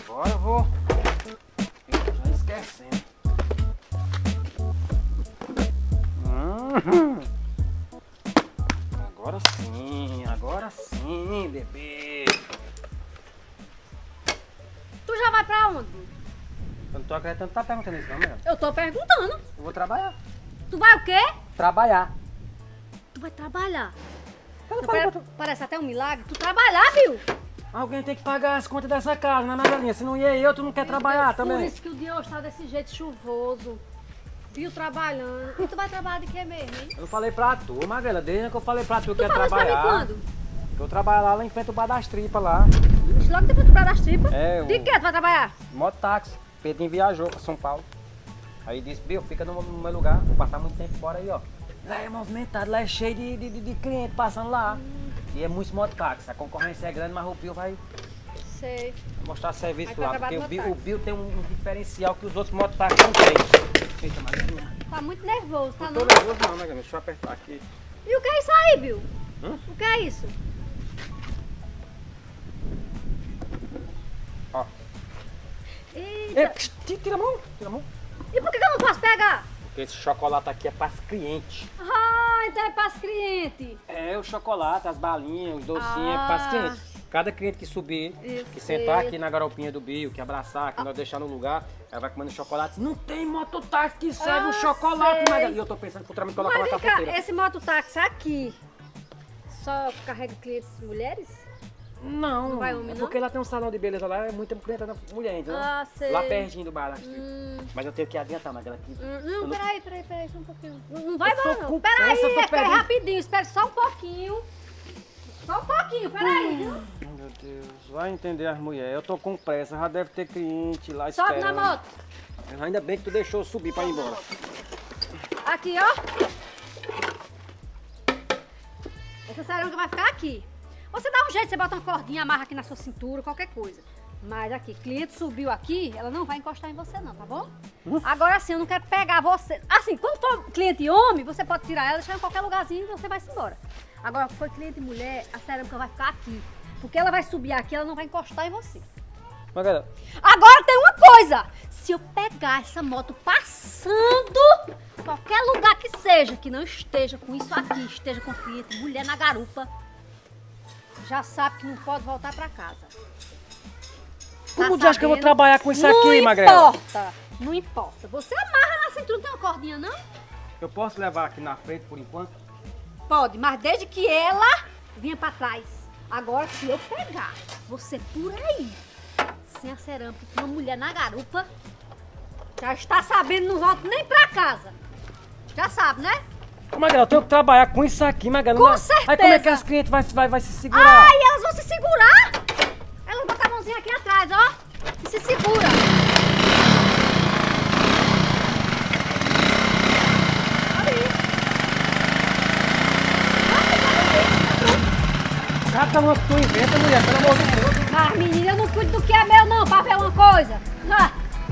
Agora eu vou... Já esquecendo. Agora sim, bebê. Tu já vai pra onde? Eu não tô acreditando que tá perguntando isso não, meu. Eu tô perguntando. Eu vou trabalhar. Tu vai o quê? Trabalhar. Tu vai trabalhar. Eu não falei pra tu. Parece até um milagre. Tu trabalhar, viu? Alguém tem que pagar as contas dessa casa, né, Magalinha? Se não ia eu, tu não quer trabalhar também. Por isso que o dia hoje tá desse jeito chuvoso. Viu, trabalhando. E tu vai trabalhar de quê mesmo, hein? Eu falei pra tu, Magrela, desde que eu falei pra tu que Tu ia falou isso pra mim trabalhar. quando? Eu trabalho lá em frente ao Bar das Tripas lá. Ixi, logo depois do prato das tripas. É, De que tu vai trabalhar? Mototáxi. Pedrinho viajou pra São Paulo. Aí disse, Bill, fica no meu lugar, vou passar muito tempo fora aí, ó. Lá é movimentado, lá é cheio de cliente passando lá. E é muito mototáxi, a concorrência é grande, mas o Bill vai Sei. mostrar serviço Vai lá. trabalhar Porque no o Bill tem um diferencial que os outros mototáxis não têm. Eita, Magrela. Tá muito nervoso, tá Não não? tô nervoso não, Magrela, deixa eu apertar aqui. E o que é isso aí, Bill? Hum? O que é isso? Ó. Eita. Tira a mão, tira a mão. E por que eu não posso pegar? Porque esse chocolate aqui é para os clientes. Ah, então é pras clientes. É, o chocolate, as balinhas, os docinhos, é para os clientes. Cada cliente que subir, Eu que sei. sentar aqui na garopinha do Bill, que abraçar, que nós deixar no lugar, ela vai comendo chocolate. Não tem mototáxi que serve um chocolate, sei. Magrela. E eu tô pensando futuramente colocar Mas uma vem cá, cafeteira. esse mototáxi aqui só carrega clientes mulheres? Não, Não vai homem, é não? porque lá tem um salão de beleza lá, é muita cliente mulher, entendeu? Ah, sei. Lá pertinho do bar. Mas eu tenho que adiantar, Magrela, aqui. Não, peraí, só um pouquinho. Não vai Eu tô embora, não. com Peraí, pressa, eu tô é perdendo. rapidinho, espera só um pouquinho. Só um pouquinho, peraí, viu? Meu Deus, vai entender as mulheres. Eu tô com pressa, já deve ter cliente lá Sobe na esperando. moto. Ainda bem que tu deixou eu subir pra ir embora. Aqui, ó. Essa cerâmica vai ficar aqui. Você dá um jeito, você bota uma cordinha, amarra aqui na sua cintura, qualquer coisa. Mas aqui, cliente subiu aqui, ela não vai encostar em você não, tá bom? Agora assim, eu não quero pegar você. Assim, quando for cliente homem, você pode tirar ela, deixar em qualquer lugarzinho e você vai se embora. Agora, se for cliente mulher, a cerâmica vai ficar aqui. Porque ela vai subir aqui, ela não vai encostar em você. Magrela, Agora tem uma coisa. Se eu pegar essa moto passando, qualquer lugar que seja, que não esteja com isso aqui, esteja com cliente, mulher na garupa, já sabe que não pode voltar pra casa. como Tá tu acha que eu vou sabendo? trabalhar com isso aqui, Não Magrela? importa, não importa. Você amarra na cintura, não tem uma cordinha, não? Eu posso levar aqui na frente por enquanto? Pode, mas desde que ela vinha pra trás. Agora, se eu pegar você por aí, sem a cerâmica, com uma mulher na garupa, já está sabendo, não volta nem pra casa. Já sabe, né? Ô, Magrela, eu tenho que trabalhar com isso aqui, Magrela. Com Aí certeza. como é que as clientes vai se segurar? Ai, elas vão se segurar. Elas botam a mãozinha aqui atrás, ó. E se segura. Olha isso. Cada uma que tu inventa, mulher, pelo amor de Deus. Mas, menina, eu não cuido do que é meu, não, pra ver uma coisa. Ah.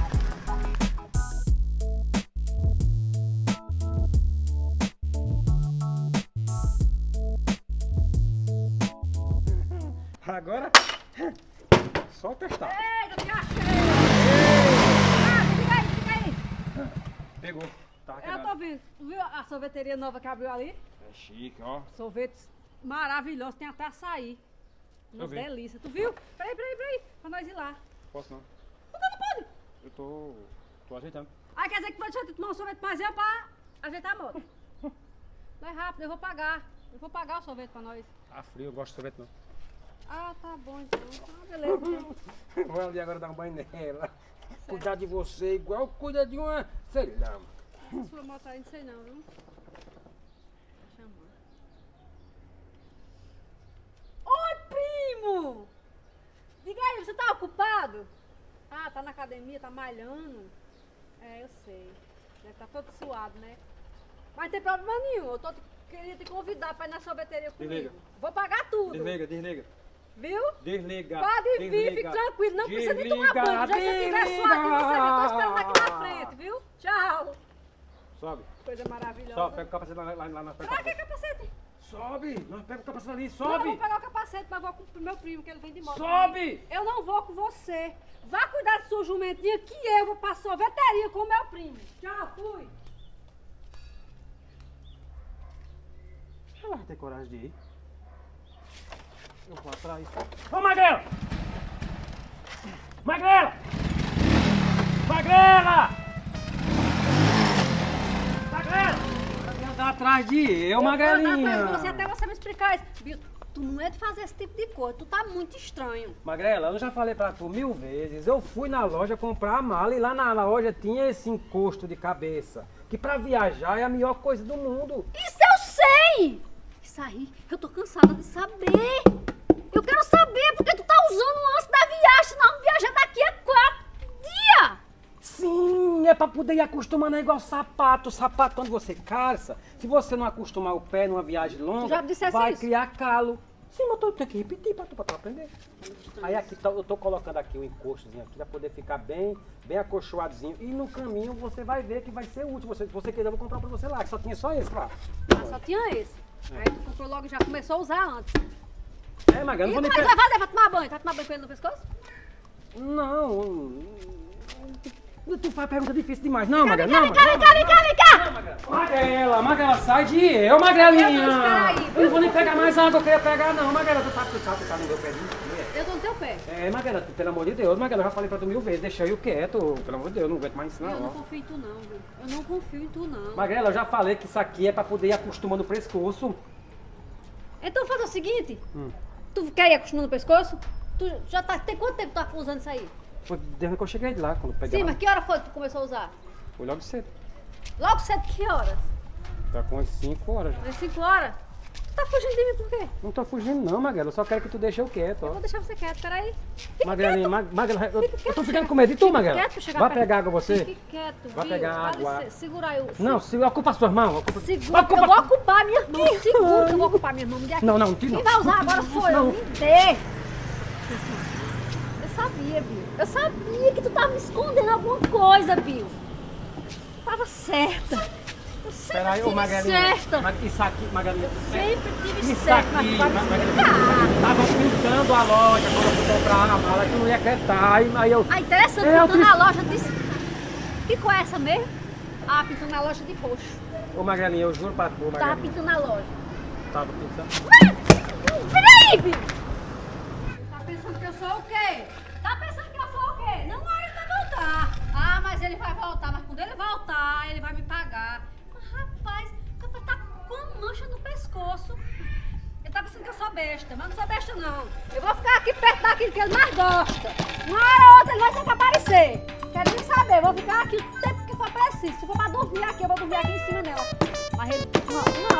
Agora, só testar. Eita, que achei. Fica aí. Pegou. Tá Eu tô vendo. Tu viu a sorveteria nova que abriu ali? É chique, ó. Sorvetes maravilhosos, tem até açaí. Uma Eu vi. delícia. Tu viu? Peraí, pra nós ir lá. Posso não. Por que não pode? Eu tô ajeitando. Aí quer dizer que pode deixar tu tomar um sorvete mais eu pra ajeitar a moto. Vai rápido, eu vou pagar. Eu vou pagar o sorvete pra nós. Tá frio, eu gosto de sorvete não. Ah, tá bom então. Ah, beleza. Então. Vou ali agora dar um banho nela. Cuidar de você igual cuida de uma, sei lá. Sua moto aí, não sei não, viu? Chamando. Oi, primo! Diga aí, você tá ocupado? Ah, tá na academia, tá malhando? É, eu sei. Deve estar todo suado, né? Mas não tem problema nenhum. Queria te convidar pra ir na sorveteria comigo. Desliga. Vou pagar tudo. Desliga. Viu? Desliga. Pode vir, fique tranquilo. Não precisa nem tomar banho. Já que você estiver suado, você já tô esperando aqui na frente, viu? Tchau. Sobe. Coisa maravilhosa. Sobe, pega o capacete lá na frente. Pra que capacete? Sobe! Nós pega o capacete ali, Não, eu sobe! vou pegar o capacete, mas vou com o meu primo, que ele vem de moto. Sobe! Eu não vou com você. Vá cuidar de sua jumentinha, que eu vou pra sorveteria com o meu primo. Tchau, fui. Ela vai ter coragem de ir. Eu vou atrás. Ô, Magrela! Magrela! Magrela! Magrela! Vai andar atrás de eu, Magrelinha. Eu vou andar atrás de você até você me explicar isso. Bill, tu não é de fazer esse tipo de coisa. Tu tá muito estranho. Magrela, eu já falei pra tu 1000 vezes. Eu fui na loja comprar a mala e lá na loja tinha esse encosto de cabeça. Que pra viajar é a melhor coisa do mundo. Isso eu sei! Isso aí, eu tô cansada de saber. Eu quero saber porque tu tá usando antes da viagem, senão viajar daqui a 4 dias. Sim, é pra poder ir acostumando, é igual sapato. Sapato, quando você calça, se você não acostumar o pé numa viagem longa, Já dissesse vai isso? criar calo. Sim, mas eu tenho que repetir pra tu aprender. Aí aqui, eu tô colocando aqui o encostozinho aqui pra poder ficar bem acolchoadozinho. E no caminho você vai ver que vai ser útil. Se você quiser, eu vou comprar pra você lá, que só tinha só esse lá. Ah, só tinha esse. Aí tu comprou logo e já começou a usar antes. É, Magrela, E não vou como é nem que vai fazer pra tomar banho? Vai tomar banho com ele no pescoço? Não. Tu faz pergunta difícil demais. Não, Magrela, Vem não. cá, vem cá, vem cá, vem cá! Não, Magrela. Magrela, sai de eu, Magrelinha. Eu não, espera aí. Eu não vou nem pegar mais água que eu queria pegar, não. Magrela, tu tá no meu pé. Eu tô no teu pé. É, Magrela, pelo amor de Deus, Magrela, eu já falei pra tu 1000 vezes. Deixa eu quieto. Pelo amor de Deus, eu não aguento mais isso, Eu não não. confio em tu não, viu? Eu não confio em tu não. Magrela, eu já falei que isso aqui é pra poder ir acostumando o pescoço. Então faz o seguinte. Tu quer ir acostumando o pescoço? Tu já tá... Tem quanto tempo tu tá usando isso aí? Foi desde que eu cheguei de lá, quando eu peguei. Sim, mas que hora foi que tu começou a usar? Foi logo cedo. Logo cedo, que horas? Tá com umas 5 horas já. Às 5 horas? Tu tá fugindo de mim por quê? Não tô fugindo não, Magrela. Eu só quero que tu deixe eu quieto, Eu ó. vou deixar você quieto, peraí. Fique Magrelinha, quieto. Magrela, eu Fique tô quieto, ficando com medo de tu, Magrela. Quieto, chegar Vai perto. pegar água você? Fique quieto, Vai viu? pegar Dá água. licença, segura aí. Não, ocupa as suas mãos. Segura, que eu vou ocupar minhas mãos. Segura que eu vou ocupar minhas mãos. Me dê aqui. Não, não, tira Quem não. vai usar agora sou eu. Não. Me dê. Eu sabia, Bill. Eu sabia que tu tava me escondendo alguma coisa, Bill. Tava certa. Eu sempre Peraí, ô tive Magrelinha. certa. Isso aqui, Magrelinha. Sempre tive Isso certa. aqui, Mas vai me Magrelinha. explicar. Tava pintando a loja quando eu fui comprar a mala, que não ia acreditar. Aí eu. Ah, interessante, É, eu pintando fiz- na loja de... Que cor é essa mesmo? Ah, pintando na loja de roxo. Ô Magrelinha, eu juro pra tu, Tava Magrelinha. pintando na loja. Tava pintando. Peraí, Bill! Tá pensando que eu sou o quê? Tá pensando que eu sou o quê? Não, ele vai voltar. Ah, mas ele vai voltar. Mas quando ele voltar, ele vai me pagar. Mas, rapaz, o cara tá com uma mancha no pescoço. Ele tá pensando que eu sou besta. Mas não sou besta, não. Eu vou ficar aqui perto daquilo que ele mais gosta. Uma hora ou outra ele vai ter que aparecer. Quero nem saber. Vou ficar aqui o tempo que for preciso. Se for pra dormir aqui, eu vou dormir aqui em cima dela. Mas ele... Não,